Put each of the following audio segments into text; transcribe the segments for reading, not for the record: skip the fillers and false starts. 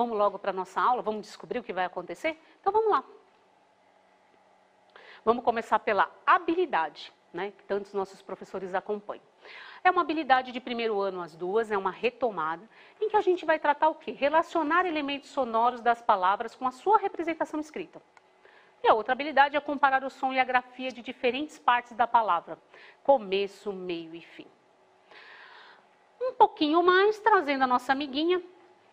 Vamos logo para a nossa aula? Vamos descobrir o que vai acontecer? Então vamos lá. Vamos começar pela habilidade, né, que tantos nossos professores acompanham. É uma habilidade de primeiro ano as duas, é uma retomada, em que a gente vai tratar o quê? Relacionar elementos sonoros das palavras com a sua representação escrita. E a outra habilidade é comparar o som e a grafia de diferentes partes da palavra, começo, meio e fim. Um pouquinho mais, trazendo a nossa amiguinha,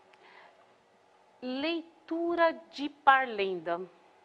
leitura de parlenda.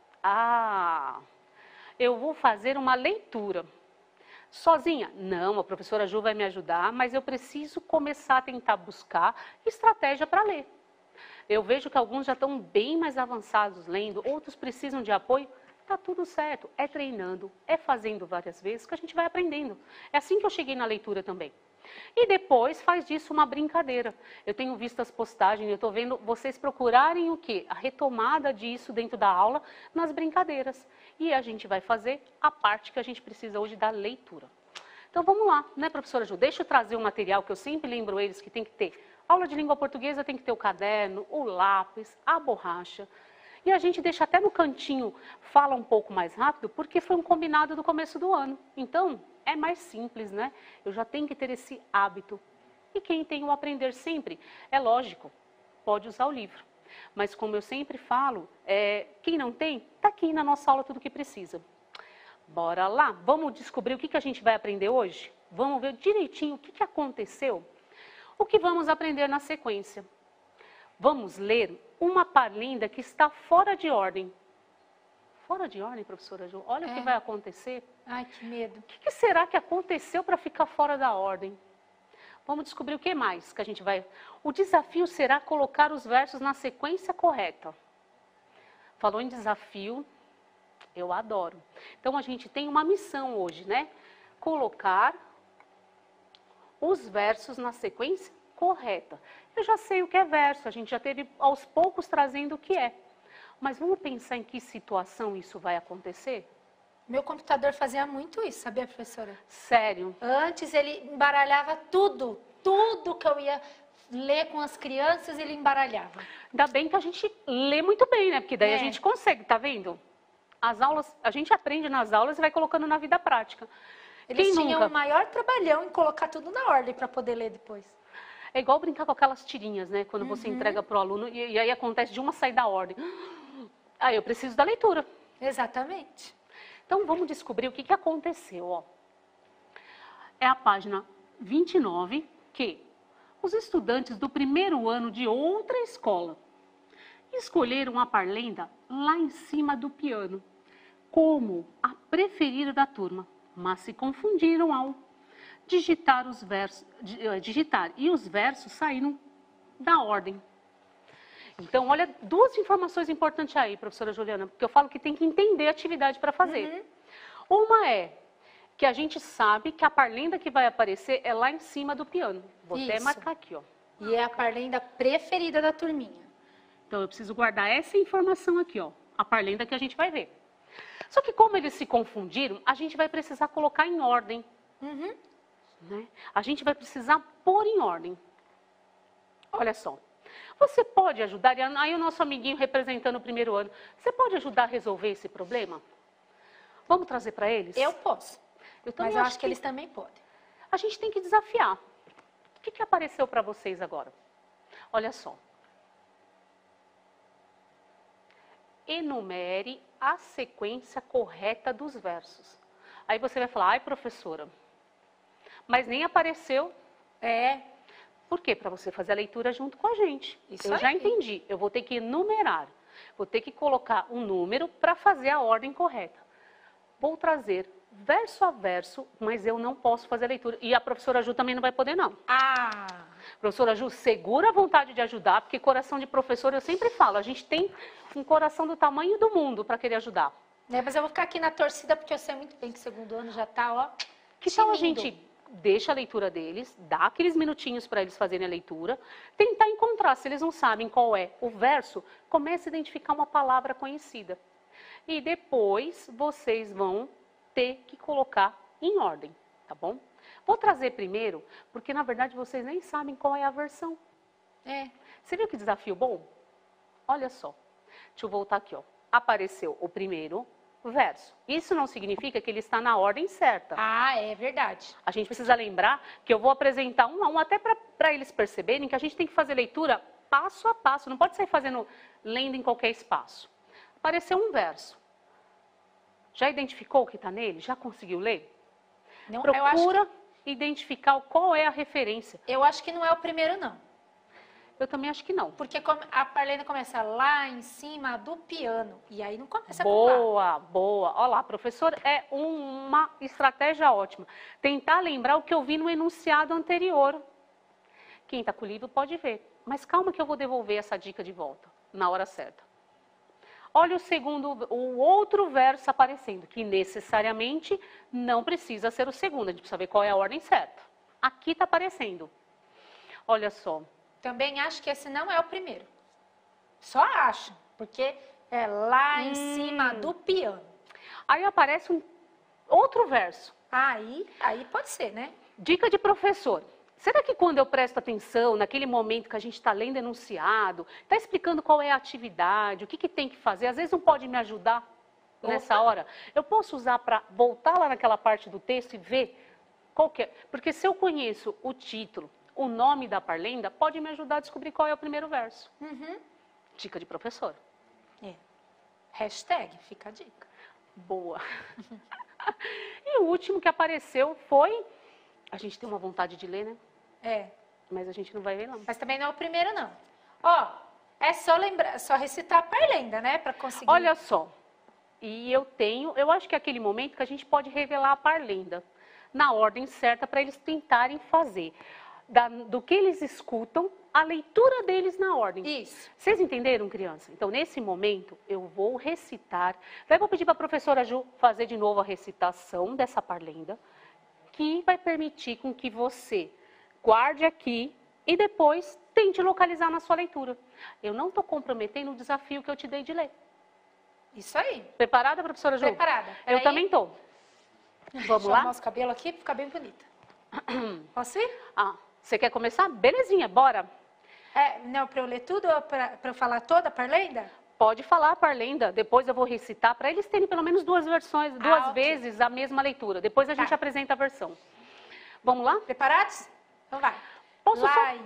Eu vou fazer uma leitura. Sozinha? Não, a professora Ju vai me ajudar, mas eu preciso começar a tentar buscar estratégia para ler. Eu vejo que alguns já estão bem mais avançados lendo, outros precisam de apoio. Tá tudo certo, é treinando, é fazendo várias vezes que a gente vai aprendendo. É assim que eu cheguei na leitura também. E depois faz disso uma brincadeira. Eu tenho visto as postagens, eu estou vendo vocês procurarem o quê? A retomada disso dentro da aula nas brincadeiras. E a gente vai fazer a parte que a gente precisa hoje da leitura. Então vamos lá, né, professora Ju? Deixa eu trazer um material que eu sempre lembro eles que tem que ter. Aula de língua portuguesa tem que ter o caderno, o lápis, a borracha. E a gente deixa até no cantinho, fala um pouco mais rápido, porque foi um combinado do começo do ano. Então, é mais simples, né? Eu já tenho que ter esse hábito. E quem tem o aprender sempre, é lógico, pode usar o livro. Mas como eu sempre falo, quem não tem, está aqui na nossa aula tudo o que precisa. Bora lá? Vamos descobrir o que a gente vai aprender hoje? Vamos ver direitinho o que aconteceu? O que vamos aprender na sequência? Vamos ler uma parlenda que está fora de ordem. Fora de ordem, professora Ju? Olha o que vai acontecer. Ai, que medo. O que será que aconteceu para ficar fora da ordem? Vamos descobrir o que mais que a gente vai... O desafio será colocar os versos na sequência correta. Falou em desafio, eu adoro. Então, a gente tem uma missão hoje, né? Colocar os versos na sequência correta. Eu já sei o que é verso, a gente já teve aos poucos trazendo o que é. Mas vamos pensar em que situação isso vai acontecer? Meu computador fazia muito isso, sabia, professora? Sério? Antes ele embaralhava tudo que eu ia ler com as crianças, ele embaralhava. Ainda bem que a gente lê muito bem, né? Porque daí a gente consegue, tá vendo? As aulas, a gente aprende nas aulas e vai colocando na vida prática. Eles tinham o maior trabalhão em colocar tudo na ordem para poder ler depois. É igual brincar com aquelas tirinhas, né? Quando você entrega para o aluno e aí acontece de uma sair da ordem. Eu preciso da leitura. Exatamente. Então, vamos descobrir o que aconteceu, ó. É a página 29, que os estudantes do primeiro ano de outra escola escolheram a parlenda lá em cima do piano, como a preferida da turma, mas se confundiram ao digitar os versos, e os versos saíram da ordem. Então, olha, duas informações importantes aí, professora Juliana, porque eu falo que tem que entender a atividade para fazer. Uma é que a gente sabe que a parlenda que vai aparecer é lá em cima do piano. Vou até marcar aqui, ó. E é a parlenda preferida da turminha. Então, eu preciso guardar essa informação aqui, ó. A parlenda que a gente vai ver. Só que como eles se confundiram, a gente vai precisar colocar em ordem. Né? A gente vai precisar pôr em ordem. Olha só. Você pode ajudar, e aí o nosso amiguinho representando o primeiro ano, você pode ajudar a resolver esse problema? Vamos trazer para eles? Eu posso, mas eu acho que eles também podem. A gente tem que desafiar. O que apareceu para vocês agora? Olha só. Enumere a sequência correta dos versos. Aí você vai falar, ai professora, mas nem apareceu. Por quê? Para você fazer a leitura junto com a gente. Eu já entendi. Eu vou ter que enumerar. Vou ter que colocar um número para fazer a ordem correta. Vou trazer verso a verso, mas eu não posso fazer a leitura. E a professora Ju também não vai poder, não. Professora Ju, segura a vontade de ajudar, porque coração de professor, eu sempre falo, a gente tem um coração do tamanho do mundo para querer ajudar. Mas eu vou ficar aqui na torcida, porque eu sei muito bem que o segundo ano já está, ó. Que tal a gente deixa a leitura deles, dá aqueles minutinhos para eles fazerem a leitura, tentar encontrar, se eles não sabem qual é o verso, comece a identificar uma palavra conhecida. E depois vocês vão ter que colocar em ordem, tá bom? Vou trazer primeiro, porque na verdade vocês nem sabem qual é a versão. Você viu que desafio bom? Olha só, deixa eu voltar aqui, ó. Apareceu o primeiro verso. Isso não significa que ele está na ordem certa. Ah, é verdade. A gente precisa lembrar que eu vou apresentar um a um, até para eles perceberem que a gente tem que fazer leitura passo a passo, não pode sair lendo em qualquer espaço. Apareceu um verso. Já identificou o que está nele? Já conseguiu ler? Não, Procura identificar qual é a referência. Eu acho que não é o primeiro, não. Eu também acho que não. Porque a Parlenda começa lá em cima do piano. E aí não começa com Boa, boa. Olha lá, professor, é uma estratégia ótima. Tentar lembrar o que eu vi no enunciado anterior. Quem está com o livro pode ver. Mas calma que eu vou devolver essa dica de volta, na hora certa. Olha o outro verso aparecendo, que necessariamente não precisa ser o segundo. A gente precisa ver qual é a ordem certa. Aqui está aparecendo. Olha só. Também acho que esse não é o primeiro. Só acho, porque é lá em cima do piano. Aí aparece outro verso. Aí pode ser, né? Dica de professor. Será que quando eu presto atenção, naquele momento que a gente está lendo enunciado, está explicando qual é a atividade, o que tem que fazer, às vezes não pode me ajudar nessa hora? Eu posso usar para voltar lá naquela parte do texto e ver qual que é? Porque se eu conheço o título, o nome da parlenda, pode me ajudar a descobrir qual é o primeiro verso. Dica de professor. É. Hashtag, fica a dica. Boa. E o último que apareceu foi... A gente tem uma vontade de ler, né? É. Mas a gente não vai ver, não. Mas também não é o primeiro, não. Ó, é só lembrar, só recitar a parlenda, né? Para conseguir. Olha só. E eu acho que é aquele momento que a gente pode revelar a parlenda na ordem certa para eles tentarem fazer. Do que eles escutam, a leitura deles na ordem. Isso. Vocês entenderam, criança? Então, nesse momento, eu vou recitar. Daí eu vou pedir para a professora Ju fazer de novo a recitação dessa parlenda, que vai permitir com que você guarde aqui e depois tente localizar na sua leitura. Eu não estou comprometendo o desafio que eu te dei de ler. Isso aí. Preparada, professora Ju? Preparada. Eu também estou. Vamos lá? Deixa eu nosso cabelo aqui para ficar bem bonita. Posso ir? Ah, você quer começar? Belezinha, bora. Não, para eu ler tudo ou para eu falar toda a parlenda? Pode falar a parlenda, depois eu vou recitar, para eles terem pelo menos duas versões, duas ok. vezes a mesma leitura. Depois a gente apresenta a versão. Vamos lá? Preparados? Então vai. Posso lá só...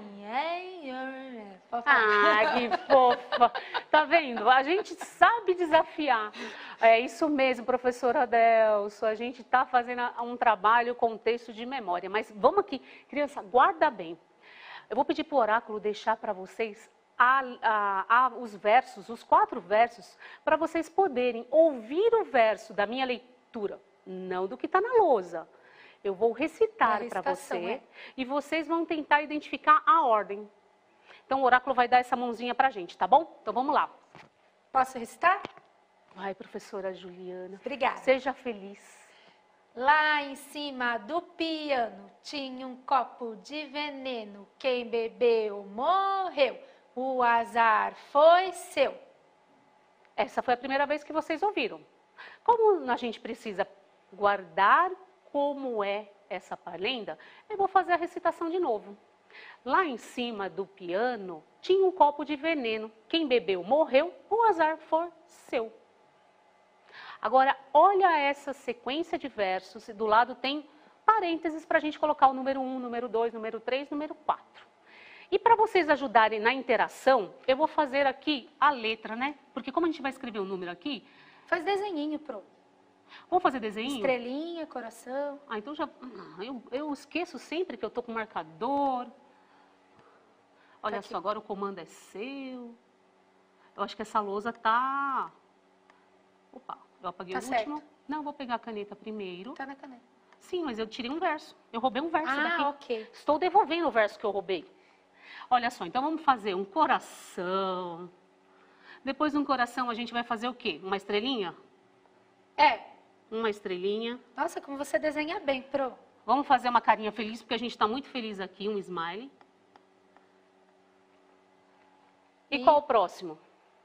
que fofa. Tá vendo? A gente sabe desafiar. É isso mesmo, professora Adelso. A gente está fazendo um trabalho com texto de memória. Mas vamos aqui, criança, guarda bem. Eu vou pedir para o oráculo deixar para vocês os versos, os 4 versos, para vocês poderem ouvir o verso da minha leitura, não do que está na lousa. Eu vou recitar para você e vocês vão tentar identificar a ordem. Então, o oráculo vai dar essa mãozinha para a gente, tá bom? Então, vamos lá. Posso recitar? Vai, professora Juliana. Obrigada. Seja feliz. Lá em cima do piano tinha um copo de veneno. Quem bebeu morreu. O azar foi seu. Essa foi a primeira vez que vocês ouviram. Como a gente precisa guardar como é essa parlenda, eu vou fazer a recitação de novo. Lá em cima do piano tinha um copo de veneno. Quem bebeu morreu, o azar foi seu. Agora, olha essa sequência de versos. Do lado tem parênteses para a gente colocar o número 1, número 2, número 3, número 4. E para vocês ajudarem na interação, eu vou fazer aqui a letra, né? Porque como a gente vai escrever um número aqui... Faz desenhinho, pro. Vamos fazer desenho? Estrelinha, coração. Ah, então já... Eu esqueço sempre que eu estou com marcador. Olha só, agora o comando é seu. Eu acho que essa lousa tá... Opa, eu apaguei o último. Certo. Não, eu vou pegar a caneta primeiro. Tá na caneta. Sim, mas eu tirei um verso. Eu roubei um verso daqui. Ok. Estou devolvendo o verso que eu roubei. Olha só, então vamos fazer um coração. Depois de um coração a gente vai fazer o quê? Uma estrelinha? Uma estrelinha. Nossa, como você desenha bem, pro. Vamos fazer uma carinha feliz, porque a gente está muito feliz aqui, um smiley. E qual o próximo?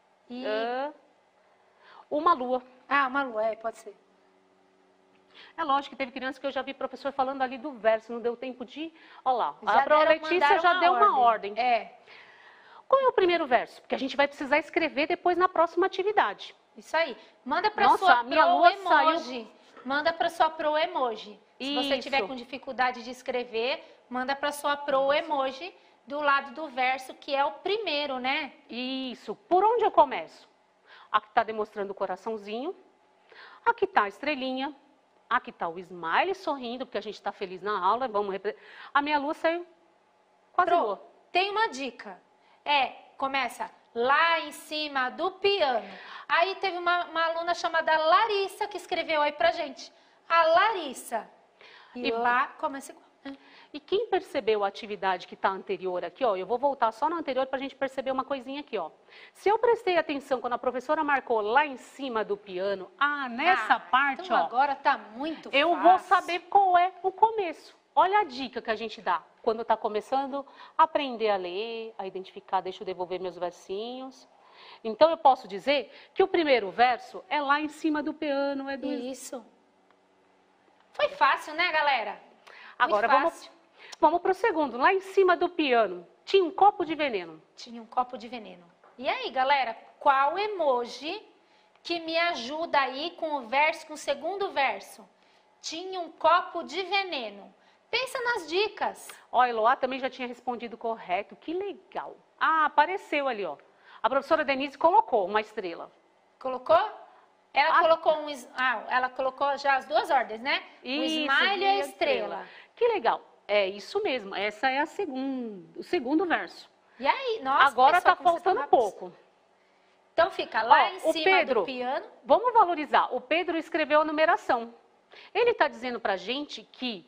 Uma lua. Uma lua, pode ser. É lógico que teve criança que eu já vi professor falando ali do verso, não deu tempo de... Olha lá, Já a Letícia já deu uma ordem. Qual é o primeiro verso? Porque a gente vai precisar escrever depois na próxima atividade. Isso aí. Manda para Nossa, sua a minha pro lua emoji. saiu. Manda para sua pro emoji. Se você Isso. tiver com dificuldade de escrever, manda para sua pro emoji do lado do verso, que é o primeiro, né? Isso. Por onde eu começo? Aqui está demonstrando o coraçãozinho. Aqui está a estrelinha. Aqui está o smile sorrindo, porque a gente está feliz na aula. A minha lua saiu quase lua. Tem uma dica. Começa lá em cima do piano. Aí teve uma aluna chamada Larissa que escreveu aí pra gente. A Larissa. E lá começa igual. E quem percebeu a atividade que está anterior aqui, ó, eu vou voltar só na anterior para a gente perceber uma coisinha aqui, ó. Se eu prestei atenção quando a professora marcou lá em cima do piano, nessa parte, então ó. Agora tá muito fácil. Eu vou saber qual é o começo. Olha a dica que a gente dá quando está começando a aprender a ler, a identificar, deixa eu devolver meus versinhos. Então eu posso dizer que o primeiro verso é lá em cima do piano, é do... Isso. Foi fácil, né, galera? Agora vamos para o segundo. Lá em cima do piano, tinha um copo de veneno. Tinha um copo de veneno. E aí, galera, qual emoji que me ajuda aí com o verso, com o segundo verso? Tinha um copo de veneno. Pensa nas dicas. Ó, a Eloá também já tinha respondido correto. Que legal. Apareceu ali, ó. A professora Denise colocou uma estrela. Colocou? Ela colocou já as duas ordens, né? Isso, o smile e a estrela. Que legal. É isso mesmo. Essa é o segundo verso. E aí, nossa, agora tá faltando pouco. Então fica lá em cima do piano. Vamos valorizar. O Pedro escreveu a numeração. Ele está dizendo pra gente que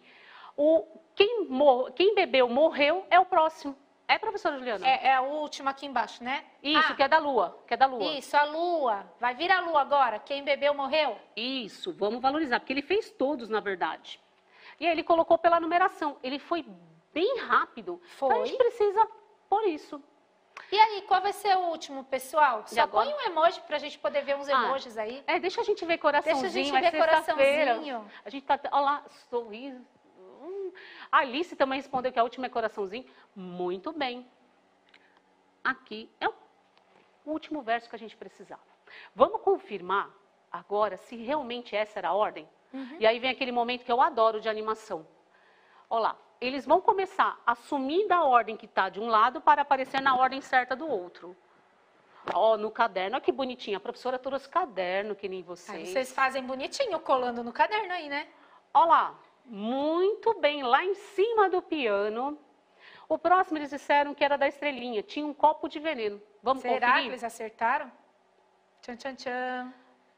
quem bebeu morreu é o próximo. É, professora Juliana? É o último aqui embaixo, né? Isso, que é da lua. Isso, a lua. Vai vir a lua agora. Quem bebeu morreu? Isso, vamos valorizar, porque ele fez todos, na verdade. E aí ele colocou pela numeração. Ele foi bem rápido. Foi. Então a gente precisa por isso. E aí, qual vai ser o último, pessoal? Só agora? põe um emoji pra gente poder ver uns emojis aí. Deixa a gente ver coraçãozinho. Deixa a gente ver coraçãozinho. A gente tá... Olha lá, sorriso. A Alice também respondeu que a última é coraçãozinho. Muito bem. Aqui é o último verso que a gente precisava. Vamos confirmar agora se realmente essa era a ordem? E aí vem aquele momento que eu adoro de animação. Olha lá, eles vão começar a sumir da ordem que está de um lado para aparecer na ordem certa do outro. Ó, no caderno, olha que bonitinho. A professora trouxe caderno, que nem vocês. Aí vocês fazem bonitinho, colando no caderno aí, né? Olha lá. Muito bem, lá em cima do piano. O próximo eles disseram que era da estrelinha, tinha um copo de veneno. Vamos conferir? Será que eles acertaram? Tchan, tchan, tchan.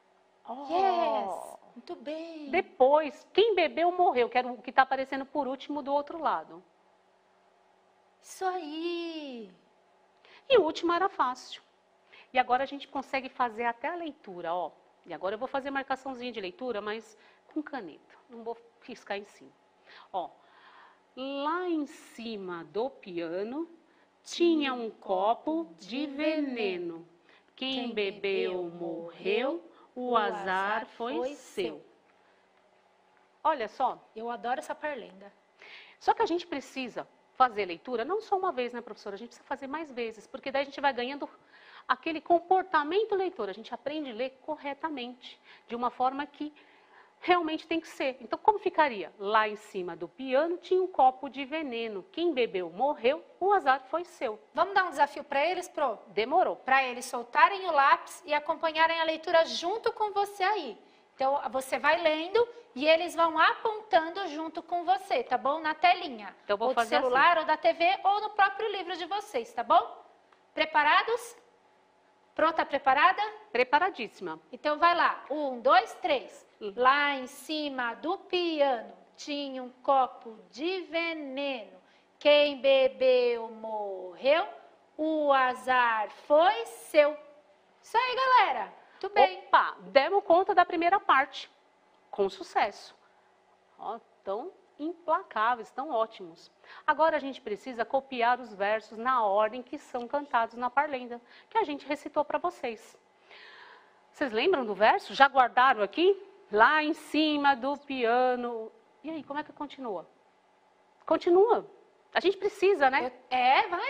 Yes, muito bem. Depois, quem bebeu morreu, que era o que está aparecendo por último do outro lado. Isso aí. E o último era fácil. E agora a gente consegue fazer até a leitura, ó. E agora eu vou fazer marcaçãozinha de leitura, mas com caneta. Não vou riscar em cima. Ó, lá em cima do piano tinha um copo de veneno. Quem bebeu morreu, o azar foi seu. Olha só. Eu adoro essa parlenda. Só que a gente precisa fazer leitura não só uma vez, né, professora? A gente precisa fazer mais vezes, porque daí a gente vai ganhando aquele comportamento leitor. A gente aprende a ler corretamente, de uma forma que realmente tem que ser. Então, como ficaria? Lá em cima do piano tinha um copo de veneno. Quem bebeu morreu, o azar foi seu. Vamos dar um desafio para eles, Pro? Demorou. Para eles soltarem o lápis e acompanharem a leitura junto com você aí. Então, você vai lendo e eles vão apontando junto com você, tá bom? Na telinha. Então, vou ou do fazer celular, assim. ou da TV, ou no próprio livro de vocês, tá bom? Preparados? Pronta, preparada? Preparadíssima. Então, vai lá. 1, 2, 3. Lá em cima do piano tinha um copo de veneno. Quem bebeu morreu, o azar foi seu. Isso aí, galera. Muito bem. Opa, demos conta da primeira parte. Com sucesso. Ó, tão implacáveis, tão ótimos. Agora a gente precisa copiar os versos na ordem que são cantados na parlenda, que a gente recitou para vocês. Vocês lembram do verso? Já guardaram aqui? Lá em cima do piano. E aí, como é que continua? Continua. A gente precisa, né? Vai.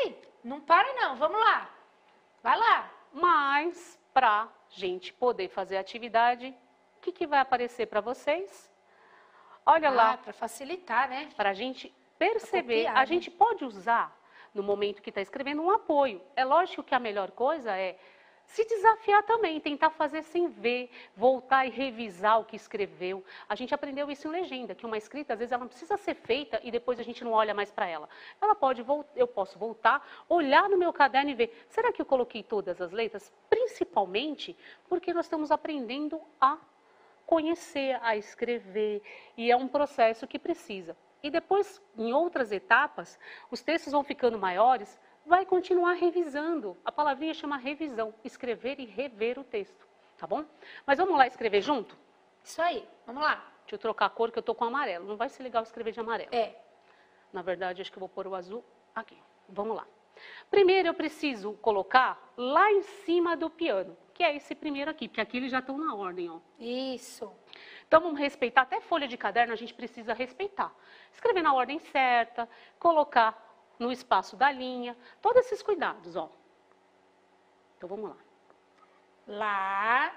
Não para não, vamos lá. Vai lá. Mas, para gente poder fazer a atividade, o que vai aparecer para vocês? Olha lá. Para facilitar, né? Para a gente perceber, copiar, a né? gente pode usar, no momento que está escrevendo, um apoio. É lógico que a melhor coisa é se desafiar também, tentar fazer sem ver, voltar e revisar o que escreveu. A gente aprendeu isso em legenda, que uma escrita, às vezes, ela não precisa ser feita e depois a gente não olha mais para ela. Eu posso voltar, olhar no meu caderno e ver, será que eu coloquei todas as letras? Principalmente porque nós estamos aprendendo a conhecer, a escrever, e é um processo que precisa. E depois, em outras etapas, os textos vão ficando maiores, vai continuar revisando. A palavrinha chama revisão, escrever e rever o texto, tá bom? Mas vamos lá escrever junto? Isso aí, vamos lá. Deixa eu trocar a cor que eu tô com amarelo, não vai ser legal escrever de amarelo. Na verdade, acho que eu vou pôr o azul aqui. Vamos lá. Primeiro eu preciso colocar lá em cima do piano, que é esse primeiro aqui, porque aqui eles já estão na ordem, ó. Isso. Então vamos respeitar, até folha de caderno a gente precisa respeitar. Escrever na ordem certa, colocar no espaço da linha, todos esses cuidados, ó. Então vamos lá. Lá.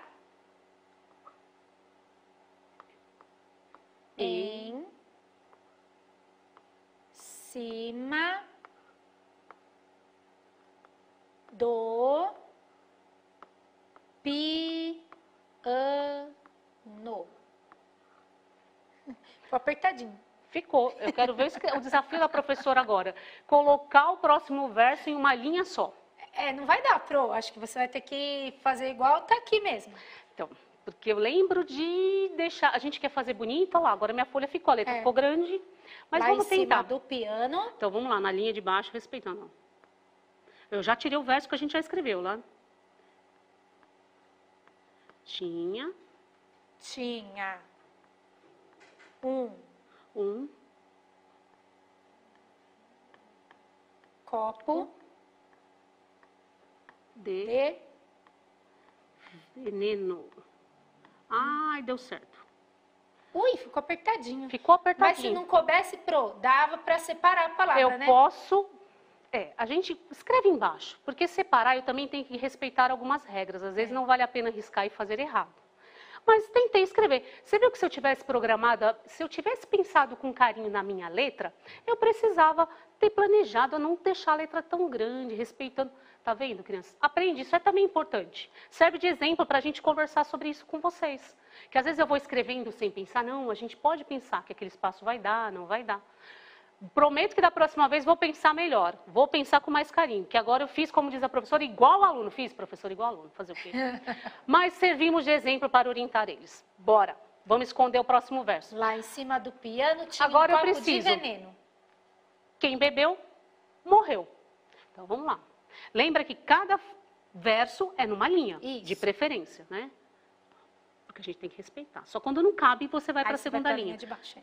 Em. Cima. Do. Piano. Ficou apertadinho. Ficou. Eu quero ver o desafio da professora agora. Colocar o próximo verso em uma linha só. Não vai dar, Pro. Acho que você vai ter que fazer igual tá aqui mesmo. Então, porque eu lembro de deixar... A gente quer fazer bonito, ó lá, agora minha folha ficou, a letra ficou grande. Mas lá vamos em tentar. cima do piano. Então, vamos lá, na linha de baixo, respeitando. Ó. Eu já tirei o verso que a gente já escreveu lá. Tinha. Um copo de veneno. Ai, deu certo. Ui, ficou apertadinho. Ficou apertadinho. Mas se não coubesse, Pro, dava para separar a palavra, né? Eu posso... a gente escreve embaixo, porque separar eu também tenho que respeitar algumas regras. Às vezes não vale a pena riscar e fazer errado. Mas tentei escrever. Você viu que se eu tivesse programado, se eu tivesse pensado com carinho na minha letra, eu precisava ter planejado a não deixar a letra tão grande, respeitando. Tá vendo, crianças? Aprende, isso é também importante. Serve de exemplo para a gente conversar sobre isso com vocês. Que às vezes eu vou escrevendo sem pensar, não, a gente pode pensar que aquele espaço vai dar, não vai dar. Prometo que da próxima vez vou pensar melhor, vou pensar com mais carinho, que agora eu fiz, como diz a professora, igual aluno. Fiz, professor, igual aluno, fazer o quê? Mas servimos de exemplo para orientar eles. Bora, vamos esconder o próximo verso. Lá em cima do piano tinha agora um copo eu preciso. de veneno. Quem bebeu, morreu. Então vamos lá. Lembra que cada verso é numa linha, de preferência, né? Porque a gente tem que respeitar. Só quando não cabe, você vai para a segunda linha. De baixo.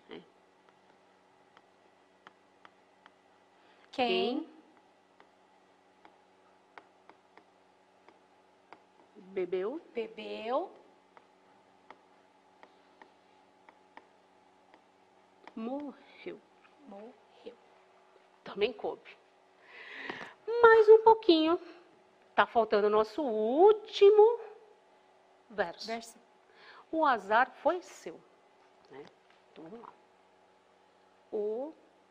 Quem bebeu, morreu. Também coube. Mais um pouquinho. Tá faltando o nosso último verso. O azar foi seu. Né? Então vamos lá. O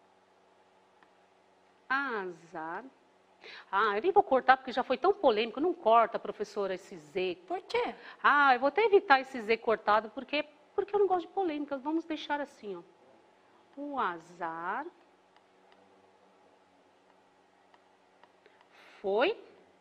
azar. Eu nem vou cortar porque já foi tão polêmico. Não corta, professora, esse Z. Por quê? Eu vou até evitar esse Z cortado porque eu não gosto de polêmicas. Vamos deixar assim, ó. O azar foi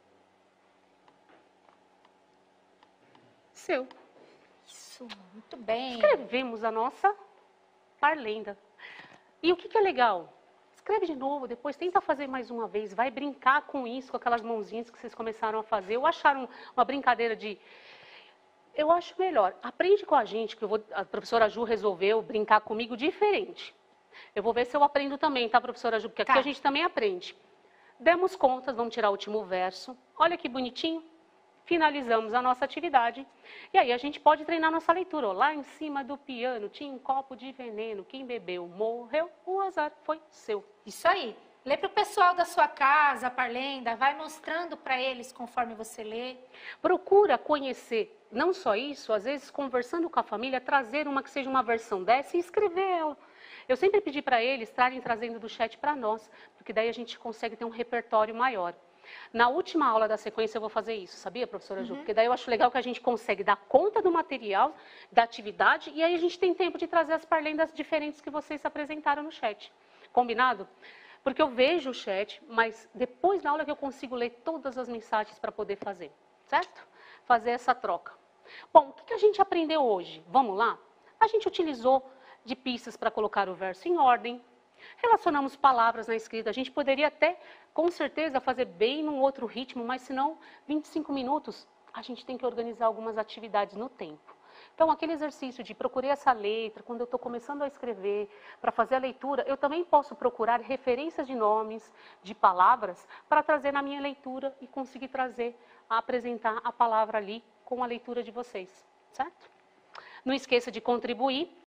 seu. Isso, muito bem. Escrevemos a nossa parlenda. E o que é legal? Escreve de novo, depois tenta fazer mais uma vez, vai brincar com isso, com aquelas mãozinhas que vocês começaram a fazer, ou acharam uma brincadeira de... Eu acho melhor, aprende com a gente, que a professora Ju resolveu brincar comigo diferente. Eu vou ver se eu aprendo também, tá, professora Ju? Porque aqui a gente também aprende. Demos contas, vamos tirar o último verso. Olha que bonitinho. Finalizamos a nossa atividade. E aí a gente pode treinar nossa leitura. Lá em cima do piano tinha um copo de veneno. Quem bebeu morreu, o azar foi seu. Isso aí. Lê para o pessoal da sua casa, Parlenda, vai mostrando para eles conforme você lê. Procura conhecer, não só isso, às vezes conversando com a família, trazer uma que seja uma versão dessa e escrever ela. Eu sempre pedi para eles estarem trazendo do chat para nós, porque daí a gente consegue ter um repertório maior. Na última aula da sequência eu vou fazer isso, sabia, professora Ju? Porque daí eu acho legal que a gente consegue dar conta do material, da atividade, e aí a gente tem tempo de trazer as parlendas diferentes que vocês apresentaram no chat. Combinado? Porque eu vejo o chat, mas depois na aula que eu consigo ler todas as mensagens para poder fazer, certo? Fazer essa troca. Bom, o que a gente aprendeu hoje? Vamos lá? A gente utilizou de pistas para colocar o verso em ordem, relacionamos palavras na escrita. A gente poderia até, com certeza, fazer bem num outro ritmo, mas se não, 25 minutos, a gente tem que organizar algumas atividades no tempo. Então, aquele exercício de procurei essa letra, quando eu estou começando a escrever, para fazer a leitura, eu também posso procurar referências de nomes, de palavras, para trazer na minha leitura e conseguir trazer, apresentar a palavra ali com a leitura de vocês, certo? Não esqueça de contribuir.